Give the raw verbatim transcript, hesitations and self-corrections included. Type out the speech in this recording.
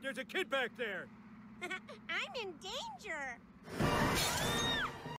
There's a kid back there! I'm in danger.